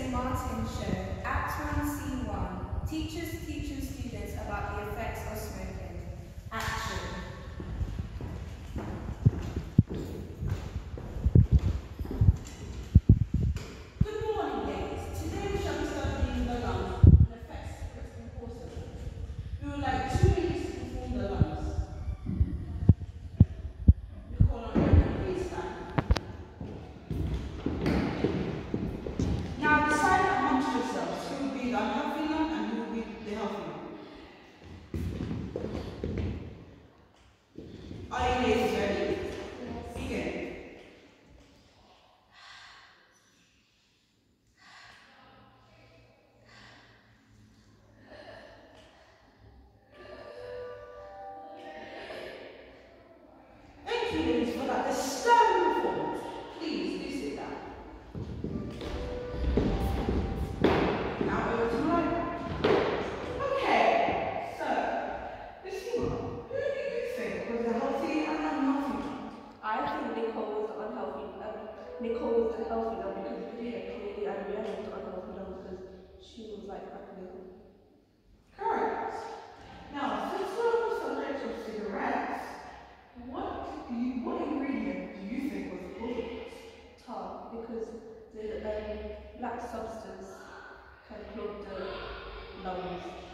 Martin Show, Act 1, Scene 1. Teachers teaching students about the effects of smoking. Action. Good morning, ladies. Today we shall be studying the lungs and effects of its importance. We would like 2 minutes to perform the lungs. We call on you, please stand. Now decide amongst yourselves who will be the unhealthy lung and who will be the healthy lung. Are you ladies ready? Yes. Begin. Thank you, ladies, for that disturbing performance. Please do sit down. Now over to mine. Okay, so this one, who do you think was the healthy and unhealthy one? I think Nicole was the unhealthy. Nicole was the healthy one because clearly Adriana was the unhealthy one because she was like ugly. Correct. Now, since we're on the subject of cigarettes, what ingredient do you think was the cause of this? Tar, because the black substance can clog the lungs.